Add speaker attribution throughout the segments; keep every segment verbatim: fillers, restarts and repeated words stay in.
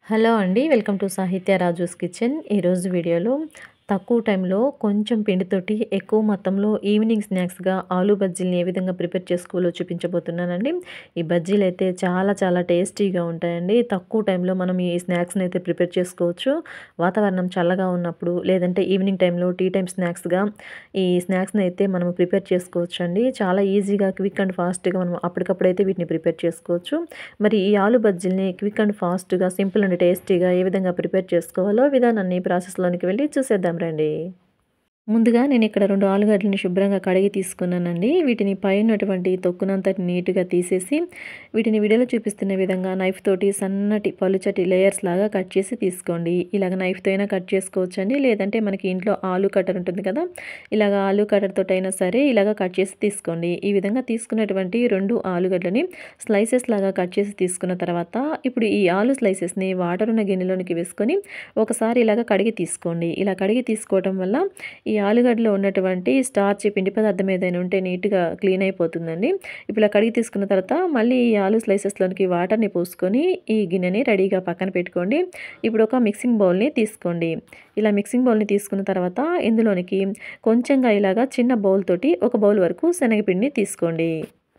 Speaker 1: Hello అండి. Welcome to సాహిత్య Raju's kitchen. ఈరోజు వీడియోలో తక్కువ టైంలో కొంచెం పిండితోటి ఎక్కువ మొత్తంలో ఈవినింగ్ స్నాక్స్‌గా ఆలు బజ్జీలని ఏ విధంగా ప్రిపేర్ చేసుకోవాలో చూపించబోతున్నానండి. ఈ బజ్జీలైతే చాలా చాలా టేస్టీగా ఉంటాయండి. తక్కువ టైంలో మనం ఈ స్నాక్స్‌ని అయితే ప్రిపేర్ చేసుకోవచ్చు. వాతావరణం చల్లగా ఉన్నప్పుడు లేదంటే ఈవినింగ్ టైంలో టీ టైమ్ స్నాక్స్‌గా ఈ స్నాక్స్‌ని అయితే మనం ప్రిపేర్ చేసుకోవచ్చండి. చాలా ఈజీగా క్విక్ అండ్ ఫాస్ట్‌గా మనం అప్పటికప్పుడైతే వీటిని ప్రిపేర్ చేసుకోవచ్చు. మరి ఈ ఆలు బజ్జీలని క్విక్ అండ్ ఫాస్ట్‌గా, సింపుల్ అండ్ టేస్టీగా ఏ విధంగా ప్రిపేర్ చేసుకోవాలో విధానాన్ని ప్రాసెస్‌లోనికి వెళ్లి చూసేద్దాం రండి. ముందుగా నేను ఇక్కడ రెండు ఆలుగడ్డలని శుభ్రంగా కడిగి తీసుకున్నానండి. వీటిని పైనటువంటి తొక్కునంతటిని నీట్‌గా తీసేసి, వీటిని వీడియోలో చూపిస్తున్న విధంగా నైఫ్ తోటి సన్నటి పలుచటి లేయర్స్ లాగా కట్ చేసి తీసుకోండి. ఇలాగ నైఫ్‌తో అయినా కట్ చేసుకోవచ్చండి. లేదంటే మనకి ఇంట్లో ఆలు కటర్ ఉంటుంది కదా! ఇలాగ ఆలు కటర్ తోటైనా సరే ఇలాగ కట్ చేసి తీసుకోండి. ఈ విధంగా తీసుకున్నటువంటి రెండు ఆలుగడ్డలని స్లైసెస్ లాగా కట్ చేసి తీసుకున్న తర్వాత, ఇప్పుడు ఈ ఆలు స్లైసెస్‌ని వాటర్ ఉన్న గిన్నెలోనికి వేసుకొని ఒకసారి ఇలాగ కడిగి తీసుకోండి. ఇలా కడిగి తీసుకోవటం వల్ల ఈ ఆలుగడ్డలో ఉన్నటువంటి స్టార్చ్ పిండి పదార్థం ఏదైనా ఉంటే నీట్‌గా క్లీన్ అయిపోతుందండి. ఇప్పుడు ఇలా కడిగి తీసుకున్న తర్వాత మళ్ళీ ఈ ఆలు స్లైసెస్‌లోనికి వాటర్‌ని పోసుకొని ఈ గిన్నెని రెడీగా పక్కన పెట్టుకోండి. ఇప్పుడు ఒక మిక్సింగ్ బౌల్‌ని తీసుకోండి. ఇలా మిక్సింగ్ బౌల్‌ని తీసుకున్న తర్వాత ఇందులోనికి కొంచెంగా ఇలాగా చిన్న బౌల్ తోటి ఒక బౌల్ వరకు శనగపిండిని తీసుకోండి.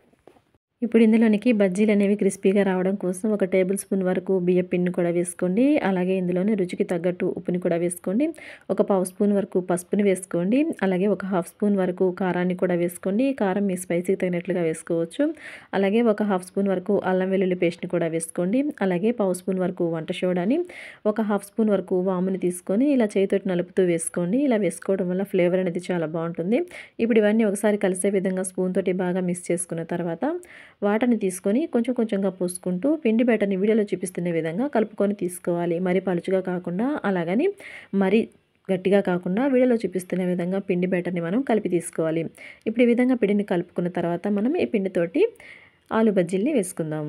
Speaker 1: ఇప్పుడు ఇందులోనికి బజ్జీలనేవి క్రిస్పీగా రావడం కోసం ఒక టేబుల్ స్పూన్ వరకు బియ్యపు పిండిని కూడా వేసుకోండి. అలాగే ఇందులోనే రుచికి తగ్గట్టు ఉప్పుని కూడా వేసుకోండి. ఒక పావు స్పూన్ వరకు పసుపుని వేసుకోండి. అలాగే ఒక హాఫ్ స్పూన్ వరకు కారాన్ని కూడా వేసుకోండి. కారం మీ స్పైసీకి తగినట్లుగా వేసుకోవచ్చు. అలాగే ఒక హాఫ్ స్పూన్ వరకు అల్లం వెల్లుల్లి పేస్ట్‌ని కూడా వేసుకోండి. అలాగే పావు స్పూన్ వరకు వంట సోడాని, ఒక హాఫ్ స్పూన్ వరకు వాముని తీసుకొని ఇలా చేయితోటి నలుపుతూ వేసుకోండి. ఇలా వేసుకోవడం వల్ల ఫ్లేవర్ అనేది చాలా బావుంటుంది. ఇప్పుడు ఇవన్నీ ఒకసారి కలిసే విధంగా స్పూన్ తోటి బాగా మిక్స్ చేసుకున్న తర్వాత వాటర్‌ని తీసుకొని కొంచెం కొంచెంగా పోసుకుంటూ పిండి బ్యాటర్‌ని వీడియోలో చూపిస్తున్న విధంగా కలుపుకొని తీసుకోవాలి. మరి పలుచగా కాకుండా, అలాగని మరి గట్టిగా కాకుండా వీడియోలో చూపిస్తున్న విధంగా పిండి బ్యాటర్‌ని మనం కలిపి తీసుకోవాలి. ఇప్పుడు ఈ విధంగా పిండిని కలుపుకున్న తర్వాత మనం ఈ పిండితోటి ఆలు బజ్జీల్ని వేసుకుందాం.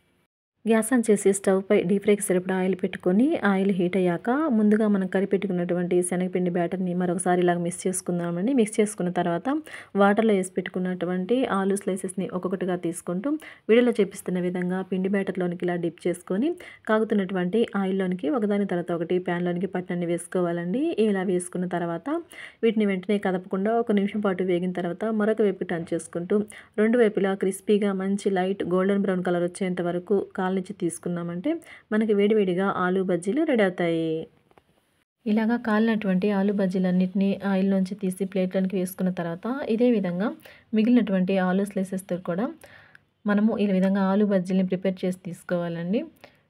Speaker 1: గ్యాస్ ఆన్ చేసి స్టవ్ పై డీప్ ఫ్రైకి సరిపడా ఆయిల్ పెట్టుకొని, ఆయిల్ హీట్ అయ్యాక ముందుగా మనం కలిపెట్టుకున్నటువంటి శనగపిండి బ్యాటర్‌ని మరొకసారి ఇలాగ మిక్స్ చేసుకుందామండి. మిక్స్ చేసుకున్న తర్వాత వాటర్‌లో ఏసి పెట్టుకున్నటువంటి ఆలు స్లైసెస్‌ని ఒక్కొక్కటిగా తీసుకుంటూ వీడియోలో చూపిస్తున్న విధంగా పిండి బ్యాటర్‌లోనికి ఇలా డిప్ చేసుకొని కాగుతున్నటువంటి ఆయిల్‌లోనికి ఒకదాని తర్వాత ఒకటి ప్యాన్‌లోనికి పట్టనన్ని వేసుకోవాలండి. ఇలా వేసుకున్న తర్వాత వీటిని వెంటనే కదపకుండా ఒక నిమిషం పాటు వేగిన తర్వాత మరొక వైపుకి టర్న్ చేసుకుంటూ రెండు వైపులా క్రిస్పీగా మంచి లైట్ గోల్డెన్ బ్రౌన్ కలర్ వచ్చేంత వరకు కాలనిచ్చి తీసుకున్నామంటే మనకి వేడివేడిగా ఆలు బజ్జీలు రెడీ అవుతాయి. ఇలాగా కాలినటువంటి ఆలు బజ్జీలన్నిటిని ఆయిల్‌లోంచి తీసి ప్లేట్‌లోనికి వేసుకున్న తర్వాత ఇదే విధంగా మిగిలినటువంటి ఆలు స్లైసెస్‌తో కూడా మనము ఈ విధంగా ఆలు బజ్జీలని ప్రిపేర్ చేసి తీసుకోవాలండి.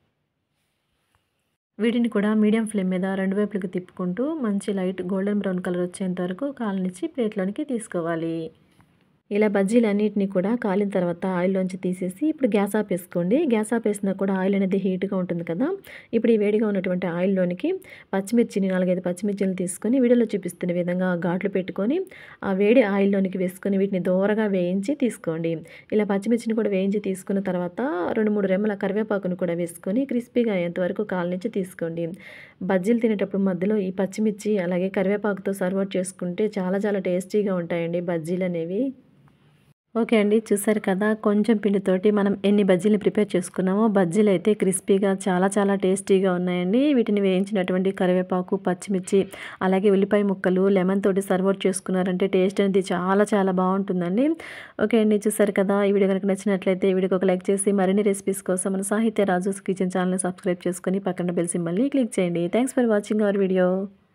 Speaker 1: వీటిని కూడా మీడియం ఫ్లేమ్ మీద రెండు వైపులకి తిప్పుకుంటూ మంచి లైట్ గోల్డెన్ బ్రౌన్ కలర్ వచ్చేంత వరకు కాలనిచ్చి ప్లేట్‌లోనికి తీసుకోవాలి. ఇలా బజ్జీలన్నిటిని కూడా కాలిన తర్వాత ఆయిల్‌లోంచి తీసేసి ఇప్పుడు గ్యాస్ ఆపేసుకోండి. గ్యాస్ ఆపేసినా కూడా ఆయిల్ అనేది హీట్‌గా ఉంటుంది కదా! ఇప్పుడు ఈ వేడిగా ఉన్నటువంటి ఆయిల్‌లోనికి పచ్చిమిర్చిని నాలుగు, ఐదు పచ్చిమిర్చిని తీసుకొని వీడియోలో చూపిస్తున్న విధంగా ఘాట్లు పెట్టుకొని ఆ వేడి ఆయిల్‌లోనికి వేసుకొని వీటిని దోరగా వేయించి తీసుకోండి. ఇలా పచ్చిమిర్చిని కూడా వేయించి తీసుకున్న తర్వాత రెండు, మూడు రెమ్మల కరివేపాకును కూడా వేసుకొని క్రిస్పీగా అయ్యేంత వరకు కాలనిచ్చి తీసుకోండి. బజ్జీలు తినేటప్పుడు మధ్యలో ఈ పచ్చిమిర్చి అలాగే కరివేపాకుతో సర్వ్ చేసుకుంటే చాలా చాలా టేస్టీగా ఉంటాయండి బజ్జీలనేవి. ఓకే అండి. చూసారు కదా! కొంచెం పిండితోటి మనం ఎన్ని బజ్జీలని ప్రిపేర్ చేసుకున్నామో బజ్జీలైతే క్రిస్పీగా చాలా చాలా టేస్టీగా ఉన్నాయండి. వీటిని వేయించినటువంటి కరివేపాకు, పచ్చిమిర్చి అలాగే ఉల్లిపాయ ముక్కలు, లెమన్ తోటి సర్వ్ చేసుకున్నారంటే టేస్ట్ అనేది చాలా చాలా బావుంటుందండి. ఓకే అండి. చూసారు కదా! ఈ వీడియో గనుక నచ్చినట్లయితే ఈ వీడియోకి ఒక లైక్ చేసి మరిన్ని రెసిపీస్ కోసం మన సాహిత్య రాజూస్ కిచెన్ ఛానెల్‌ని సబ్స్క్రైబ్ చేసుకొని పక్కన బెల్ సింబల్‌ని క్లిక్ చేయండి. Thanks for watching our video.